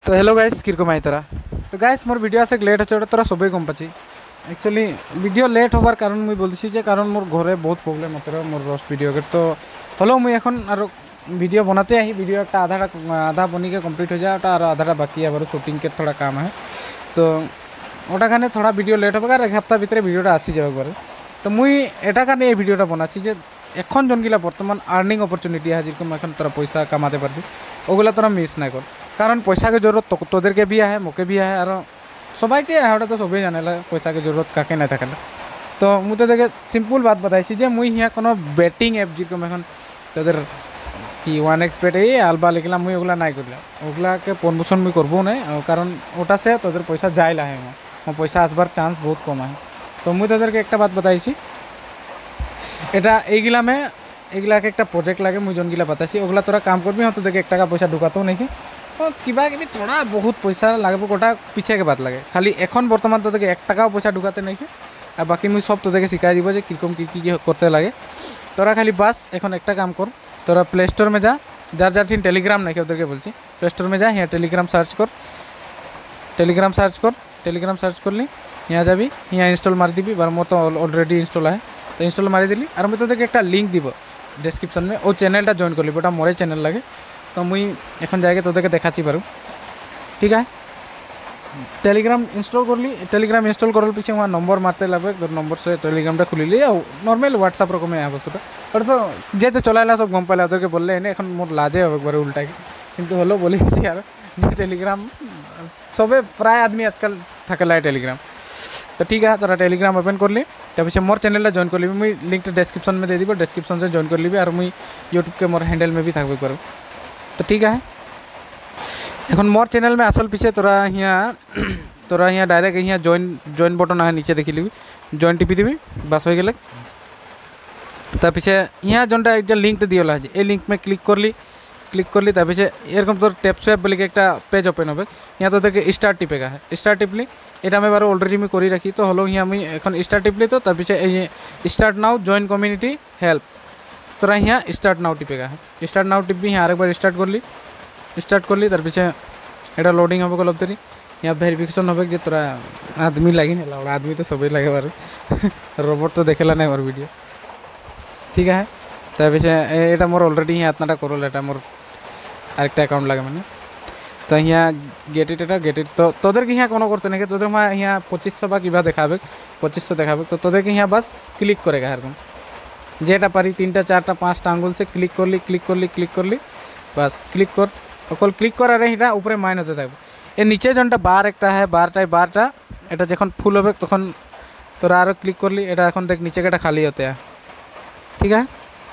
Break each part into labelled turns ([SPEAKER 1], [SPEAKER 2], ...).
[SPEAKER 1] तो hello guys किरकम आई तोरा तो गाइस मोर वीडियो आसे लेट होचे तोरा सबे गम पाची एक्चुअली वीडियो लेट होबार कारण मुई बोलছি যে কারণ মোর ঘরে বহুত প্রবলেম হতে মোর রোস্ট ভিডিও के तो হলো মুই এখন আর वीडियो बनाते आई वीडियो एक आधा बनी के कम्प्लीट हो जाए और आधा बाकी है शूटिंग के थोड़ा काम है तो ওটা खाने थोड़ा वीडियो लेट होगा और एक हफ्ता भितर वीडियोटा आसी जाए बारे तो मुई एटा खाने ये वीडियोटा बनाची जे এখন জনগিলা বর্তমান আর্নিং অপরচুনিটি है যেরকম এখন তোরা পয়সা কামাতে পারবি ওগুলা তোরা মিস না কর কারণ পয়সা के जरूरत তোদেরকে भी है मोके भी है और সবাইকে ওটা তো সবাই জানেলা পয়সা के जरूरत কাকে না থাকেলা তো মুই তোদেরকে সিম্পল বাত बताইছি যে মুই হিয়া কোনো বেটিং অ্যাপ যেরকম এখন তোদের কি 1x পেট এই আলবা লিখলাম মুই ওগুলা নাই করলাম ওগুলাকে প্রমোশন মুই করবো না কারণ ওটা সে তোদের পয়সা যায় লাহে আমার পয়সা আসবার চান্স বহুত কম है তো মুই তোদেরকে একটা বাত बताইছি এটা এইগুলা में এইগুলা একটা প্রজেক্ট লাগে মুই জনগিলা बताইছি ওগুলা তোরা কাম করবি হ্যাঁ তোদেরকে 1 টাকা পয়সা ঢুকাতেও নাকি और কিবা কিবি थोड़ा बहुत पैसा लगे गोटा पीछे के बात लगे खाली এখন বর্তমান তোদেরকে 1 টাকাও পয়সা ঢুকাতে নাকি আর বাকি মুই সব তোদেরকে শিখাই দিব যে কিরকম কি কি করতে লাগে তোরা খালি বাস এখন একটা কাম কর তোরা প্লে स्टोर में जा जार जार ठीक टेलीग्राम नहीं उधर के बोलছি प्ले स्टोर में जा यहाँ टेलीग्राम सर्च कर ली यहाँ जाबी यहाँ इंस्टॉल मार दीबी बार मोर तो ऑलरेडी इंस्टॉल है तो इंस्टॉल मारी दिली और मुझे तो एक लिंक दी डिस्क्रिप्शन में वो चैनलटा जॉइन कर ली ओटा मोरे चैनल लगे तो मुई एखन जाके तोदेरके देखाची पारू ठीक है टेलीग्राम इंस्टॉल कर ली टेलीग्राम इंस्टॉल करल पीछे वहाँ नंबर मारते लगे नंबर से टेलीग्रामटा खुली ली और नर्माल व्हाट्सएप रकम है बस्तुटा और तो जे चलाला सब गम पाले ओदेरके बोलले एने एखन मोर लाजे होबे एकबारे उल्टा किन्तु हलो बोली यार टेलीग्राम सबे प्राय आदमी आजकल थाकेला टेलीग्राम तो ठीक है तोरा टेलीग्राम ओपन कर ली तब मोर चैनल जॉइन कर ली मुई लिंक डिस्क्रिप्शन में दे दी डिस्क्रिप्शन से जॉइन कर ली और मुई यूट्यूब के मोर हैंडल में भी थकबे पारो तो ठीक है এখন मोर चैनल में आसल पीछे तोरा यहाँ डायरेक्ट यहाँ जॉइन बटन है नीचे देखी ली जॉइन टिपी दीबी बस हो गए तार पीछे यहाँ जोटा एक लिंक दिए ये लिंक में क्लिक कर ली तार पीछे एरकम तोर टैप स्वैप बोले एक पेज ओपन हो यहाँ तो देखे स्टार्ट टिपेगा है स्टार्ट टिपली এটা আমি বারো অলরেডি আমি করে রাখি তো হলো হিয়া আমি এখন স্টার্ট টিপলি তো তার পিছে এই start now join community help তোরা হিয়া স্টার্ট নাও टिपेगा है स्टार्ट नाउ टिपबी यहाँ आरेक बार स्टार्ट कर ली तार पीछे এটা लोडिंग হবে गलत तरी यहाँ वेरिफिकेशन হবে যে তোরা आदमी लगी ना आदमी तो सभी लगे बार रोबोट तो देखेला नहीं मोर वीडियो ठीक है तार पीछे এটা मोर अलरेडी यहाँ इतनाटा करल এটা मोर आरेकटा अकाउंट लगे मैंने तो यहाँ गेट इट तो तोदेरके यहाँ कोनो करते नहीं तोदेर यहाँ 2500 बा क्या देखा 2500 देखा तो तोदेरके यहाँ बस क्लिक करेगा एरकम जेटा पारी 3टा 4टा 5टा आंगुल से क्लिक कर ली बस क्लिक कर अकल क्लिक करारे এটা উপরে মাইন হতে থাকবে এর নিচে জনটা বার একটা है বারটা এটা যখন ফুল হবে তখন তোরা আরো ক্লিক করলি এটা এখন দেখ নিচে কেটা খালি होते हैं ठीक है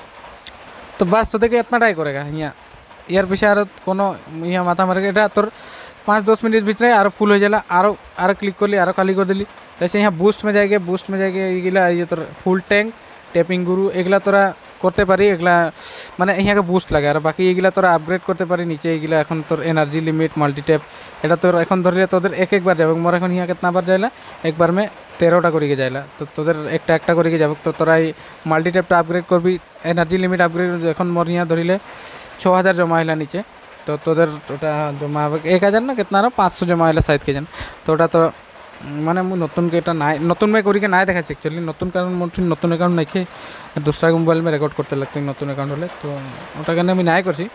[SPEAKER 1] तो बस तो देखे इतना ट्राई करेगा यहाँ यार पीछे और कोनो यहाँ माथा मारे এটা তোর 5-10 मिनट भीतर और फुल हो जाला और क्लिक कर ली और खाली कर दिली जैसे यहाँ बूस्ट में जाएगा एगला ये तोर फुल टैंक टैपिंग गुरु एगला तोरा करते पारी एगला माने यहाँ के बूस्ट लगे और बाकी एगला तोरा अपग्रेड करते पारी नीचे एगला এখন তোর एनार्जी लिमिट मल्टीटैप এটা তোর এখন ধরলে তোদের एक बार যাবে মোর এখন यहाँ कितना बार जाइला एक बार में 13टा करिके जाइला तो তোদের একটা करिके যাবে तो तोरा मल्टीटैपटा अपग्रेड करबी एनार्जी लिमिट अपग्रेड এখন मोर यहाँ धरिले 6000 जमा हला नीचे तो तोদের ওটা जमा 1000 ना कितना 500 जमा हला शायद के जान तो ওটা तो মানে মু নতুন के ना नतून में करिके ना देखा एक्चुअली नतून कारण मोर नतून अकाउंट नहीं दूसरा मोबाइल में रेकर्ड करते लगते नतून अकाउंट हले तो ওটা कारण मैं ना करছি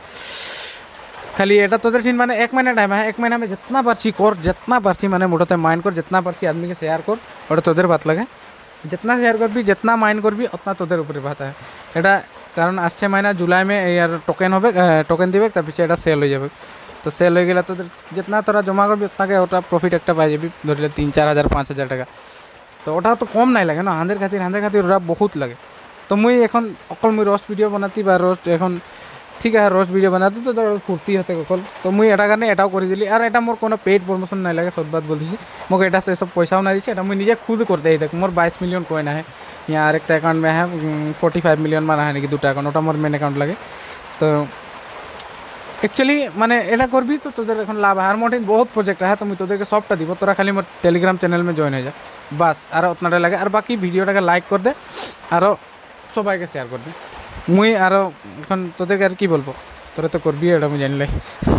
[SPEAKER 1] खाली এটা তোদের ठीक माने 1 महीना टाइम है 1 महीना में जितना पारछी कर जितना पारछी माने मोटते माइंड कर जितना पारछी आदमी के शेयर कर और तोদের बात लगे जितना शेयर करबी जितना माइंड करबी उतना तोদের ऊपर बात है এটা कारण आसছে महीना जुलाई में यार टोकन হবে टोकन दिबे तार पीछे এটা सेल हो जाবে तो सेल हो गया तो जितना तोरा जमा करबी उतना के ओटा प्रॉफिट एक पाई जाबी धरले 3-4 हज़ार 5 हज़ार टाका तो ओटा तो कम नहीं लगे ना हांदेर खातिर ओरा बहुत लगे तो मुई এখন अकल मुई रोस्ट वीडियो बनाती बा रोस्ट এখন ठीक है रोस्ट वीडियो बनाती तो फुर्ती होते अकल तो मुई এটা কাৰণে এটাও কৰি দিলি আর এটা मोर कोनो पेड प्रमोशन नहीं लगे सद बात बोलছি मोके এটা से सब पैसाও ना दिছে এটা मुई निजे खुद करते ही देख मोर 22 मिलियन कॉइन है यहाँ आरेकटा अकाउंट में है 45 मिलियन मान है कि 2टा अकाउंट ওটা मोर मेन अकाउंट लगे तो एक्चुअली माने এটা করবি তো তোদের এখন লাভ আর মোটিন बहुत प्रोजेक्ट है तो मुई তোদেরকে সবটা দিব তোরা খালি মোর টেলিগ্রাম চ্যানেল में জয়েন হয়ে যা बस আর উতনাটা লাগে আর বাকি ভিডিওটাকে লাইক कर दे আর সবাইকে শেয়ার कर दे मुई আর এখন তোদেরকে আর কি বলবো তোরা তো করবি এটা আমি জানি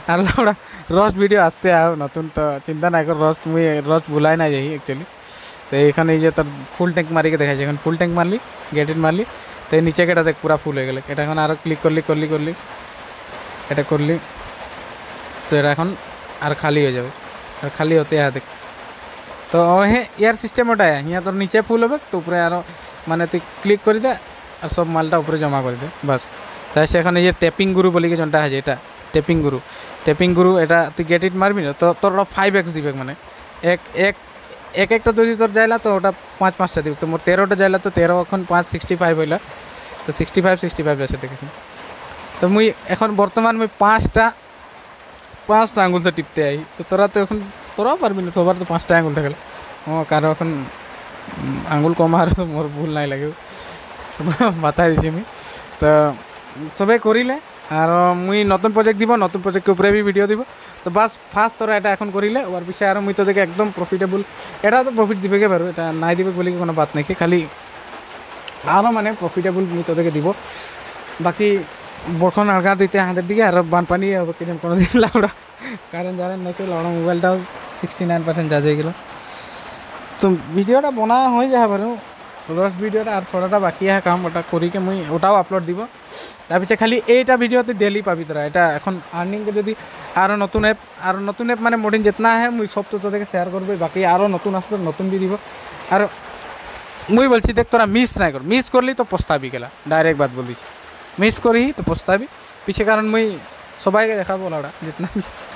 [SPEAKER 1] আর লাউড়া রোস্ট ভিডিও আসতে আও নতুন তো চিন্তা নাই কর রোস্ট মুই রোস্ট ভুলাই না যাই অ্যাকচুয়ালি তো এখানে এই যে তোর ফুল ট্যাঙ্ক মারিকে দেখাচ্ছে এখন ফুল ট্যাঙ্ক মারলি গেট ইট মারলি তো এই নিচে কেটা দেখ পুরা ফুল হয়ে গেলে এটা এখন আরও ক্লিক করলি এটা করলি তো এটা এখন আর খালি হয়ে যাবে আর খালি হতে দেখ তো হ্যাঁ ইয়ার সিস্টেম ওটাই ইয়া তোর নিচে ফুল হবে তো উপরে আরও মানে তুই ক্লিক করে দে আর সব মালটা উপরে জমা করে দে বাস তাই সে এখন এই যে ট্যাপিং গুরু বলি কি যেটা আছে এটা ট্যাপিং গুরু এটা তুই গেট ইট মারবি না তো তোর ওটা 5x দিবে মানে একটা যদি তোর যাইলা তো ওটা 5-5টা দিবে তো মোর 13টা যাইলা তো 13 এখন 5 65 হইলা তো 65 আছে দেখে তো মুই এখন বর্তমান মুই 5টা আঙুল সে টিপতে আই তো তোরা তো এখন তোরাও পারবি না সবার তো 5টা আঙুল থাকলে কারো এখন আঙুল কমার মোর ভুল নাই লাগে বাতাই দিছি মুই তো সবাই করিলে আর মুই নতুন প্রজেক্ট দিব নতুন প্রজেক্টের উপরে বি ভিডিও দিব তো বাস ফার্স্ট তোরা এটা এখন করিলে ওর বিষয়ে আর মুই তো দেখে একদম প্রফিটেবল এটা তো প্রফিট দিবেকে পারো এটা নাই দিবে বলে কোনো বাত নাকি খালি আরও মানে প্রফিটেবল মুই তোদেরকে দিব বাকি বরখন আলগা দিতে হাতের দিকে আর বানপানি কিরম কোনো দিন লাউড়া কারেন্ট নাকি লাউড়া মোবাইলটাও 69% চার্জ হয়ে গেল তো ভিডিওটা বনা হয়ে যায় পারো রোস্ট ভিডিওটা আর থোড়াটা বাকি আছে কাম ওটা করিকে মুই ওটাও আপলোড দিব তার পিছিয়ে খালি এইটা ভিডিও তুই ডেলি পাবি তোরা এটা এখন আর্নিংকে যদি আরও নতুন অ্যাপ মানে মডিন যেতনা আহে মুই সব তো তোদেরকে শেয়ার করবো বাকি আরও নতুন আসবে নতুন দিয়ে দিব আর মুই বলছি দেখ তোরা মিস নাই কর মিস করলি তো পস্তাবি গেলা ডাইরেক্ট বাদ বল দিছি মিস করি তো পস্তাবি পিছে কারণ মুই সবাইকে দেখাবো লাউড়া যেতনা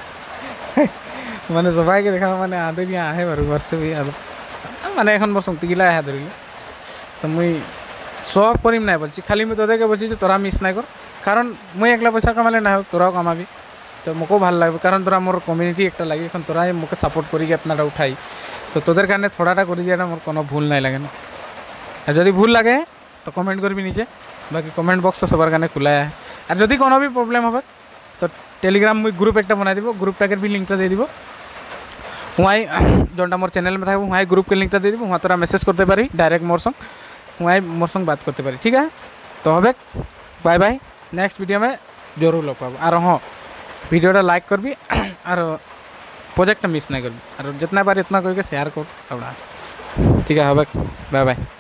[SPEAKER 1] মানে সবাইকে দেখাবো মানে আদের ইয়া আহে বারু বারছে আর মানে এখন মোর শক্তি গিলা আহে ধরিলে তো মুই সব করিম নাই বলছি খালি মুই তোদেরকে বলছি যে তোরা মিস নাই কর কারণ মুই একলা পয়সা কামালে না হোক তোরাও কামাবি তো মোকেও ভাল লাগবে কারণ তোরা মোর কমিউনিটি একটা লাগে এখন তোরাই মোকে সাপোর্ট করি আপনারা উঠাই তো তোদের কারণে থোড়াটা করে দিয়াটা মোর কোনো ভুল নাই লাগে না আর যদি ভুল লাগে তো কমেন্ট করবি নিচে বাকি কমেন্ট বক্স তো সবার কারণে খোলা আহে আর যদি কোনো भी প্রবলেম হবে তো টেলিগ্রাম মুই গ্রুপ একটা বানাই দিব গ্রুপটাকে भी লিঙ্কটা দিয়ে দিব वहीं जोटा मोर चैनल में था वहीं ग्रुप के लिंकटा दे दी वहाँ तोरा मैसेज करते पारी डायरेक्ट मोर संग वहीं मोर संग बात करते पारी ठीक है तो हबे बाय नेक्स्ट वीडियो में जरूर लग पाब और हाँ वीडियोटा लाइक करबी और प्रोजेक्ट मिस नहीं करबी और जितना बार इतना करके शेयर कर ठीक है हबे बाय